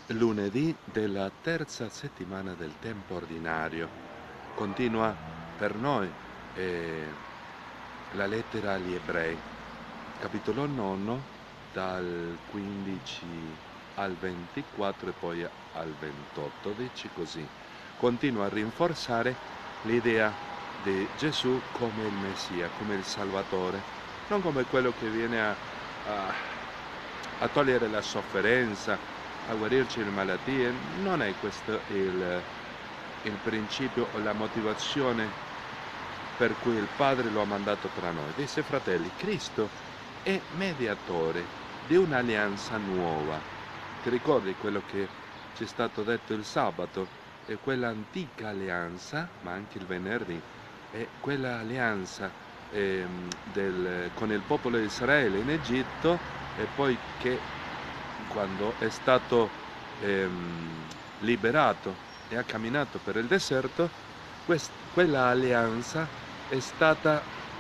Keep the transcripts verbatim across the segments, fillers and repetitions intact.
Lunedì della terza settimana del tempo ordinario. Continua per noi eh, la lettera agli Ebrei, capitolo nove, dal quindici al ventiquattro e poi al ventotto. Dice così: continua a rinforzare l'idea di Gesù come il Messia, come il Salvatore, non come quello che viene a, a, a togliere la sofferenza, a guarirci le malattie. Non è questo il, il principio o la motivazione per cui il Padre lo ha mandato tra noi. Dice: fratelli, Cristo è mediatore di un'alleanza nuova. Ti ricordi quello che ci è stato detto il sabato? È quella antica alleanza, ma anche il venerdì, è quella alleanza ehm, del, con il popolo di Israele in Egitto, e poi che quando è stato ehm, liberato e ha camminato per il deserto, quest- quella alleanza è stata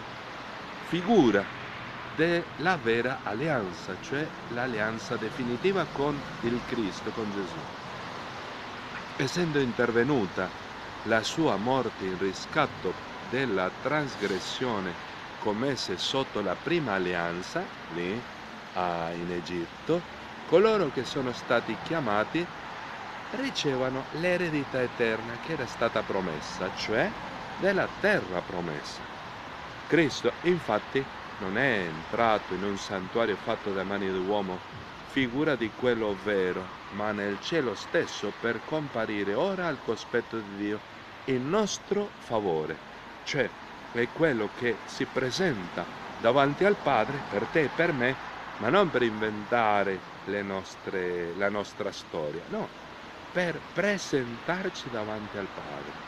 figura della vera alleanza, cioè l'alleanza definitiva con il Cristo, con Gesù. Essendo intervenuta la sua morte in riscatto della trasgressione commesse sotto la prima alleanza, lì a, in Egitto, coloro che sono stati chiamati ricevono l'eredità eterna che era stata promessa, cioè della terra promessa. Cristo infatti non è entrato in un santuario fatto da mani d'uomo, figura di quello vero, ma nel cielo stesso, per comparire ora al cospetto di Dio in nostro favore, cioè è quello che si presenta davanti al Padre per te e per me, ma non per inventare le nostre, la nostra storia, no, per presentarci davanti al Padre.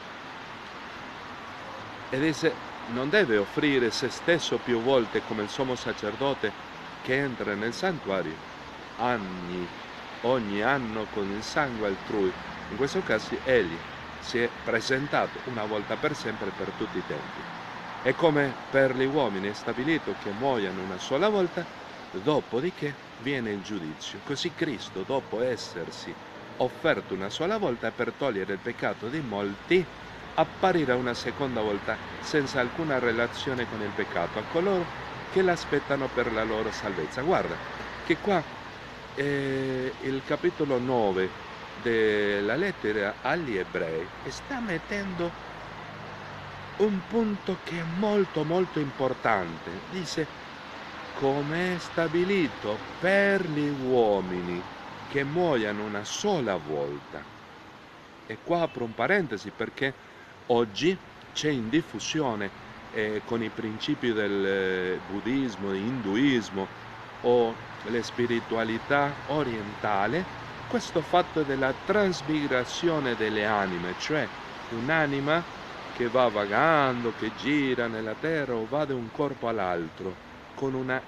E dice: non deve offrire se stesso più volte come il sommo sacerdote che entra nel santuario ogni, ogni anno con il sangue altrui. In questo caso egli si è presentato una volta per sempre per tutti i tempi. E come per gli uomini è stabilito che muoiano una sola volta, dopodiché viene il giudizio. Così Cristo, dopo essersi offerto una sola volta per togliere il peccato di molti, apparirà una seconda volta senza alcuna relazione con il peccato a coloro che l'aspettano per la loro salvezza. Guarda che qua eh, il capitolo nove della lettera agli Ebrei sta mettendo un punto che è molto molto importante. Dice: come è stabilito per gli uomini che muoiano una sola volta. E qua apro un parentesi, perché oggi c'è in diffusione eh, con i principi del eh, buddismo, induismo o le spiritualità orientale, questo fatto della trasmigrazione delle anime, cioè un'anima che va vagando, che gira nella terra o va da un corpo all'altro, con una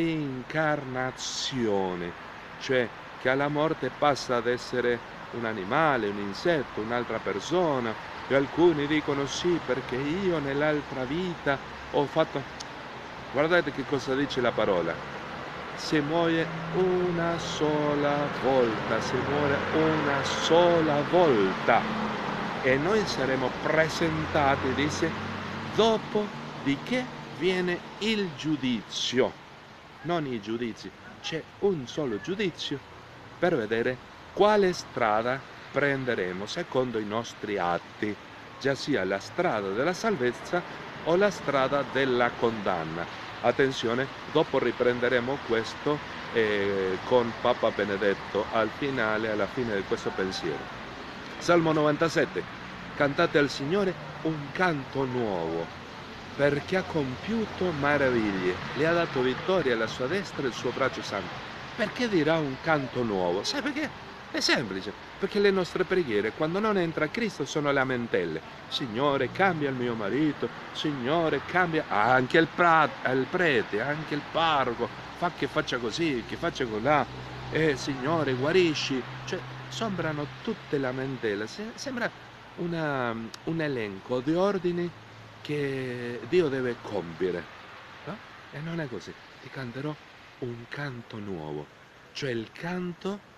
reincarnazione, cioè che alla morte passa ad essere un animale, un insetto, un'altra persona. E alcuni dicono: sì, perché io nell'altra vita ho fatto... Guardate che cosa dice la parola: si muore una sola volta, si muore una sola volta, e noi saremo presentati, dice, dopo di che viene il giudizio, non i giudizi, c'è un solo giudizio per vedere quale strada prenderemo secondo i nostri atti, già sia la strada della salvezza o la strada della condanna. Attenzione, dopo riprenderemo questo eh, con Papa Benedetto al finale, alla fine di questo pensiero. Salmo novantasette: cantate al Signore un canto nuovo, perché ha compiuto meraviglie, le ha dato vittoria alla sua destra e il suo braccio santo. Perché dirà un canto nuovo? Sai perché? È semplice, perché le nostre preghiere, quando non entra Cristo, sono lamentele. Signore, cambia il mio marito, Signore, cambia anche il, pra... il prete, anche il parroco, fa che faccia così, che faccia colà, eh, Signore, guarisci. Cioè, sembrano tutte lamentele, sembra una, un elenco di ordini che Dio deve compiere, no? E non è così. Ti canterò un canto nuovo, cioè il canto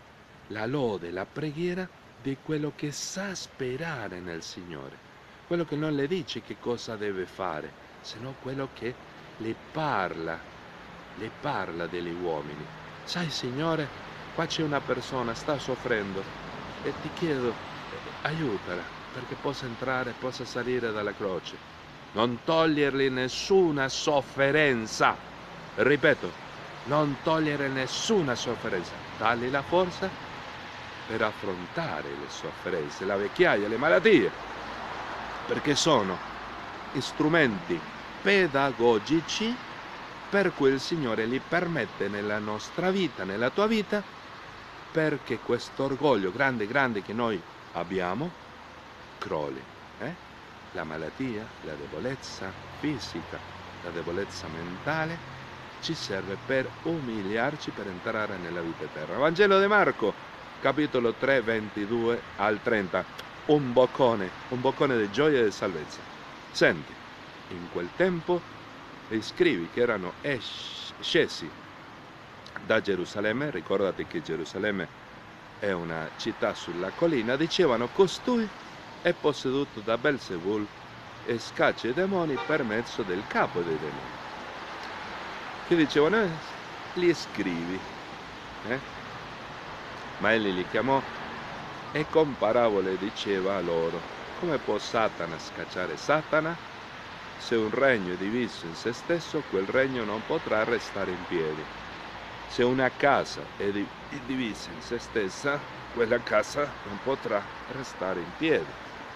la lode, la preghiera di quello che sa sperare nel Signore, quello che non le dice che cosa deve fare, se no quello che le parla, le parla degli uomini. Sai, Signore, qua c'è una persona, sta soffrendo e ti chiedo, eh, aiutala perché possa entrare, possa salire dalla croce. Non togliergli nessuna sofferenza, ripeto, non togliere nessuna sofferenza, dargli la forza per affrontare le sofferenze, la vecchiaia, le malattie, perché sono strumenti pedagogici per cui il Signore li permette nella nostra vita, nella tua vita, perché questo orgoglio grande, grande che noi abbiamo, crolli. Eh? La malattia, la debolezza fisica, la debolezza mentale, ci serve per umiliarci, per entrare nella vita eterna. Vangelo di Marco, capitolo tre, ventidue al trenta. Un boccone, un boccone di gioia e di salvezza. Senti, in quel tempo gli scribi che erano scesi da Gerusalemme, ricordati che Gerusalemme è una città sulla collina, dicevano: costui è posseduto da Belzebul e scaccia i demoni per mezzo del capo dei demoni. Che dicevano? Eh, gli scrivi. Eh? Ma egli li chiamò e con parabole diceva loro: come può Satana scacciare Satana? Se un regno è diviso in se stesso, quel regno non potrà restare in piedi. Se una casa è divisa in se stessa, quella casa non potrà restare in piedi.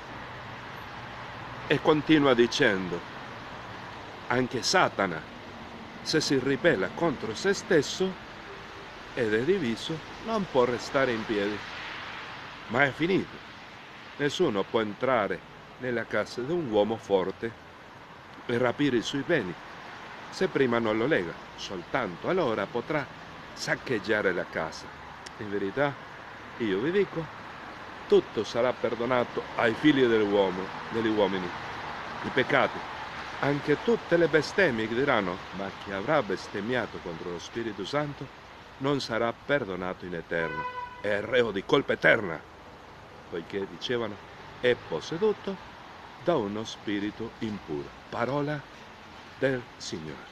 E continua dicendo: anche Satana, se si ribella contro se stesso ed è diviso, non può restare in piedi. Ma è finito. Nessuno può entrare nella casa di un uomo forte e rapire i suoi beni se prima non lo lega. Soltanto allora potrà saccheggiare la casa. In verità, io vi dico, tutto sarà perdonato ai figli dell'uomo, degli uomini, i peccati, anche tutte le bestemmie che diranno, ma chi avrà bestemmiato contro lo Spirito Santo non sarà perdonato in eterno, è reo di colpa eterna, poiché dicevano è posseduto da uno spirito impuro. Parola del Signore.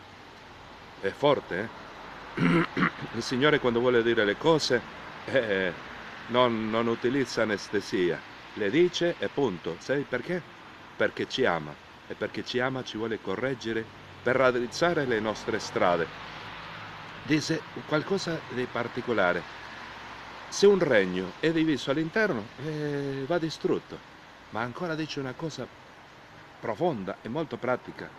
È forte, eh? Il Signore quando vuole dire le cose eh, non, non utilizza anestesia, le dice e punto. Sai perché? Perché ci ama, e perché ci ama ci vuole correggere per raddrizzare le nostre strade. Dice qualcosa di particolare: se un regno è diviso all'interno eh, va distrutto, ma ancora dice una cosa profonda e molto pratica: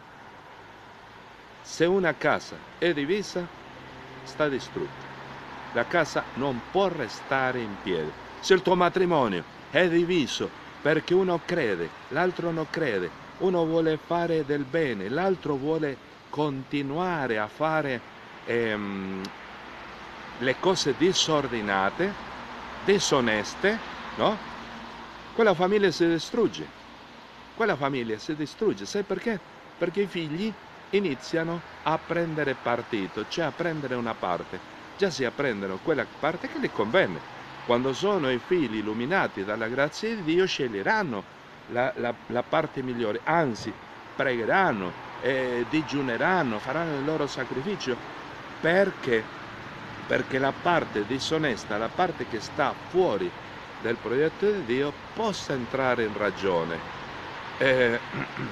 se una casa è divisa sta distrutta, la casa non può restare in piedi. Se il tuo matrimonio è diviso perché uno crede, l'altro non crede, uno vuole fare del bene, l'altro vuole continuare a fare ehm, le cose disordinate, disoneste, no? Quella famiglia si distrugge, quella famiglia si distrugge. Sai perché? Perché i figli iniziano a prendere partito, cioè a prendere una parte, già si prendono quella parte che gli conviene. Quando sono i figli illuminati dalla grazia di Dio, sceglieranno la, la, la parte migliore, anzi pregheranno, eh, digiuneranno, faranno il loro sacrificio. Perché? Perché la parte disonesta, la parte che sta fuori del progetto di Dio, possa entrare in ragione. Eh,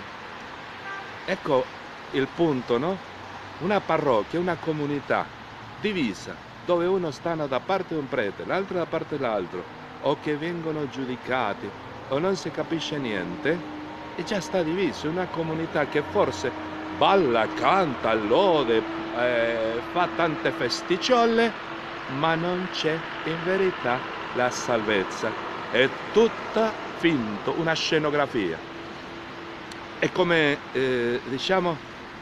ecco il punto, no? Una parrocchia, una comunità divisa, dove uno sta da parte di un prete, l'altro da parte dell'altro, o che vengono giudicati, o non si capisce niente, e già sta diviso. Una comunità che forse balla, canta, lode, eh, fa tante festicciole, ma non c'è in verità la salvezza. È tutta finto, una scenografia. È come, eh, diciamo,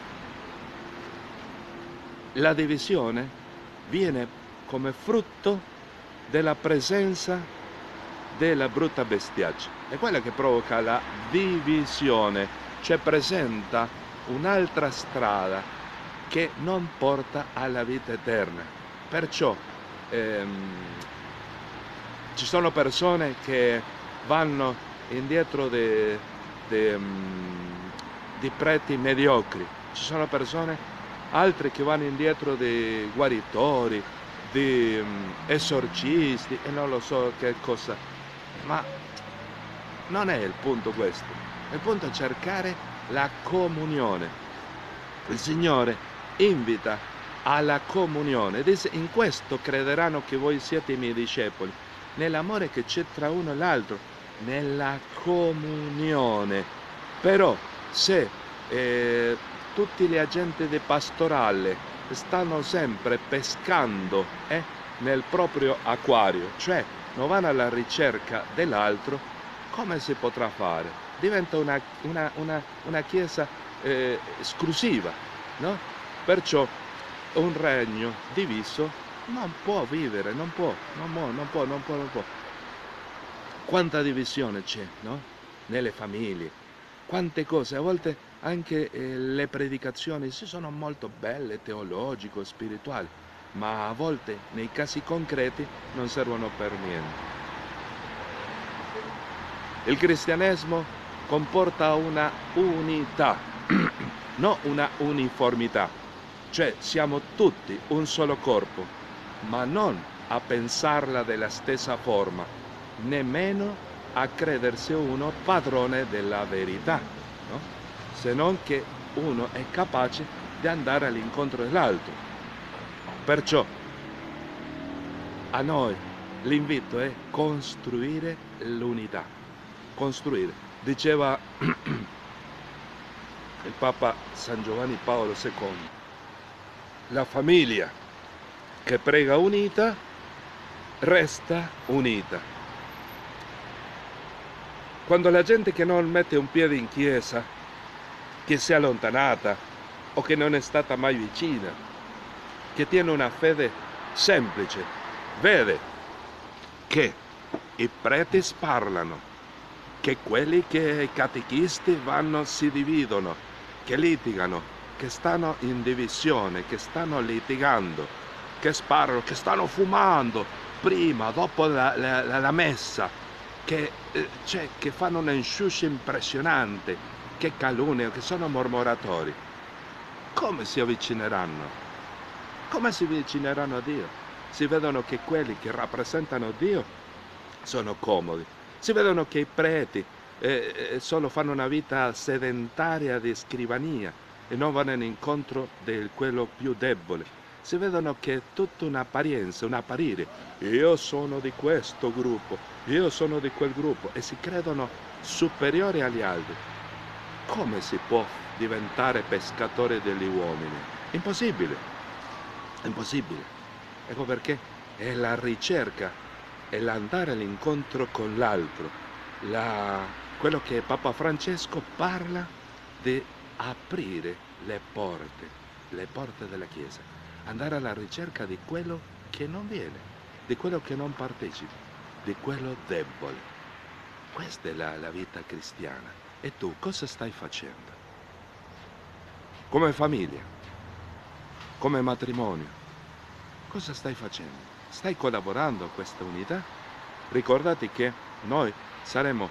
la divisione viene come frutto della presenza della brutta bestiaccia. È quella che provoca la divisione, cioè presenta un'altra strada che non porta alla vita eterna. Perciò ehm, Ci sono persone che vanno indietro di, di, mm, di preti mediocri, ci sono persone, altre che vanno indietro di guaritori, di mm, esorcisti e non lo so che cosa, ma non è il punto questo, il punto è cercare la comunione. Il Signore invita alla comunione, dice: in questo crederanno che voi siete i miei discepoli, nell'amore che c'è tra uno e l'altro, nella comunione. Però se eh, tutti gli agenti di pastorale stanno sempre pescando eh, nel proprio acquario, cioè non vanno alla ricerca dell'altro, come si potrà fare? Diventa una, una, una, una chiesa eh, esclusiva, no? Perciò un regno diviso non può vivere, non può, non può, non può, non può, non può. Quanta divisione c'è, no? Nelle famiglie, quante cose, a volte anche eh, le predicazioni sì, sono molto belle, teologiche, spirituali, ma a volte nei casi concreti non servono per niente. Il cristianesimo comporta una unità, non una uniformità, cioè siamo tutti un solo corpo, ma non a pensarla della stessa forma, nemmeno a credersi uno padrone della verità, no? Se non che uno è capace di andare all'incontro dell'altro. Perciò a noi l'invito è costruire l'unità. Costruire. Diceva il Papa San Giovanni Paolo secondo, la famiglia che prega unita resta unita. Quando la gente che non mette un piede in chiesa, che si è allontanata o che non è stata mai vicina, che tiene una fede semplice, vede che i preti parlano, che quelli che i catechisti vanno si dividono, che litigano, che stanno in divisione, che stanno litigando, che sparano, che stanno fumando prima, dopo la, la, la messa, che, eh, cioè, che fanno un insciuscio impressionante, che calunniano, che sono mormoratori. Come si avvicineranno? Come si avvicineranno a Dio? Si vedono che quelli che rappresentano Dio sono comodi. Si vedono che i preti eh, solo fanno una vita sedentaria di scrivania e non vanno incontro di quello più debole. Si vedono che è tutta un'apparenza, un apparire. Io sono di questo gruppo, io sono di quel gruppo, e si credono superiori agli altri. Come si può diventare pescatore degli uomini? Impossibile, impossibile. Ecco perché è la ricerca, è l'andare all'incontro con l'altro, la, quello che Papa Francesco parla di aprire le porte, le porte della Chiesa, andare alla ricerca di quello che non viene, di quello che non partecipa, di quello debole. Questa è la, la vita cristiana. E tu cosa stai facendo? Come famiglia, come matrimonio, cosa stai facendo? Stai collaborando a questa unità? Ricordati che noi saremo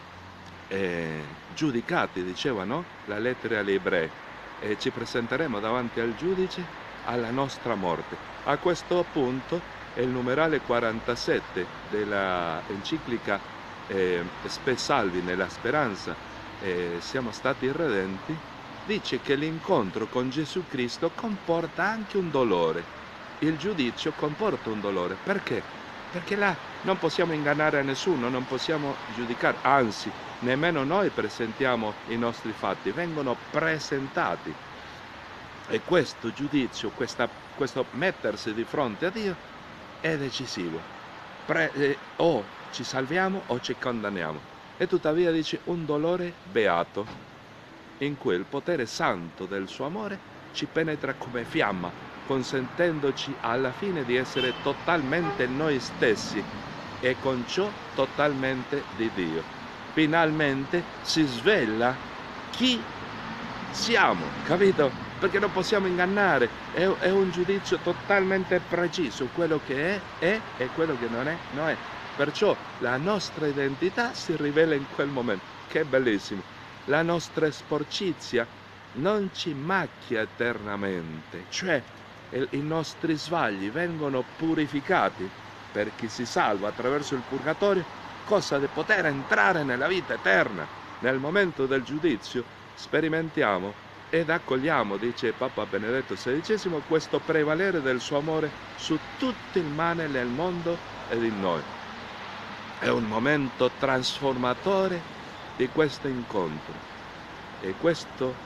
eh, giudicati, diceva, no? La lettera agli ebrei, e ci presenteremo davanti al giudice alla nostra morte. A questo punto è il numerale quarantasette della enciclica eh, Spe Salvi nella speranza, eh, siamo stati redenti, dice che l'incontro con Gesù Cristo comporta anche un dolore. Il giudizio comporta un dolore. Perché? Perché là non possiamo ingannare a nessuno, non possiamo giudicare, anzi, nemmeno noi presentiamo i nostri fatti, vengono presentati. E questo giudizio, questa, questo mettersi di fronte a Dio è decisivo. Pre, eh, o ci salviamo o ci condanniamo. E tuttavia dice un dolore beato, in cui il potere santo del suo amore ci penetra come fiamma, consentendoci alla fine di essere totalmente noi stessi e con ciò totalmente di Dio. Finalmente si svela chi siamo, capito? Perché non possiamo ingannare, è, è un giudizio totalmente preciso, quello che è, è, e quello che non è, non è. Perciò la nostra identità si rivela in quel momento. Che bellissimo! La nostra sporcizia non ci macchia eternamente, cioè i nostri sbagli vengono purificati per chi si salva attraverso il purgatorio, cosa di poter entrare nella vita eterna. Nel momento del giudizio sperimentiamo ed accogliamo, dice Papa Benedetto sedicesimo, questo prevalere del suo amore su tutto il male nel mondo ed in noi. È un momento trasformatore di questo incontro e questo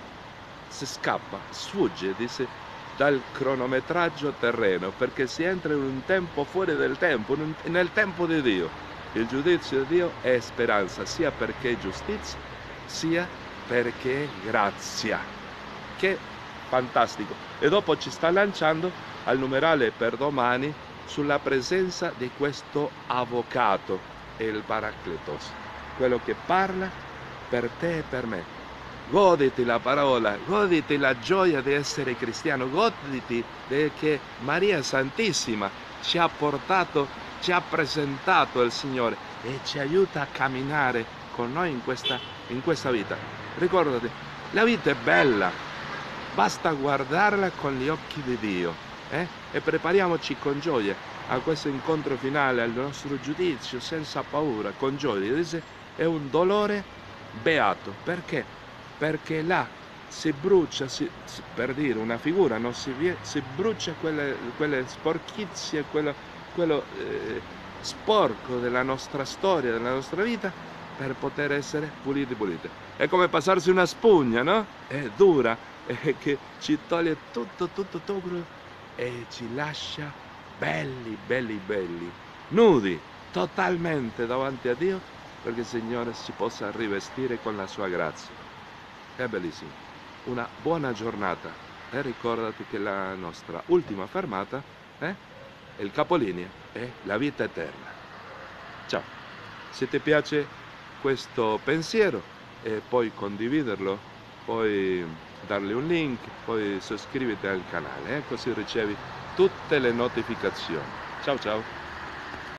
si scappa, sfugge, dice, dal cronometraggio terreno, perché si entra in un tempo fuori del tempo, nel tempo di Dio. Il giudizio di Dio è speranza, sia perché è giustizia, sia perché è grazia. Che fantastico! E dopo ci sta lanciando al numerale per domani sulla presenza di questo avvocato, il Paracletos, quello che parla per te e per me. Goditi la parola, goditi la gioia di essere cristiano, goditi che Maria Santissima ci ha portato, ci ha presentato il Signore e ci aiuta a camminare con noi in questa, in questa vita. Ricordati, la vita è bella, basta guardarla con gli occhi di Dio eh? E prepariamoci con gioia a questo incontro finale, al nostro giudizio, senza paura, con gioia. È un dolore beato, perché? Perché là si brucia, si, si, per dire una figura, no? si, si brucia quelle, quelle sporchizie, quello, quello eh, sporco della nostra storia, della nostra vita, per poter essere puliti pulite. È come passarsi una spugna, no? È dura, e che ci toglie tutto, tutto, tutto e ci lascia belli, belli, belli, nudi, totalmente davanti a Dio, perché il Signore ci possa rivestire con la sua grazia. È bellissimo. Una buona giornata e ricordati che la nostra ultima fermata eh, è il capolinea, è la vita eterna. Ciao. Se ti piace questo pensiero e puoi condividerlo, puoi dargli un link, poi iscriviti al canale, eh, così ricevi tutte le notificazioni. Ciao ciao.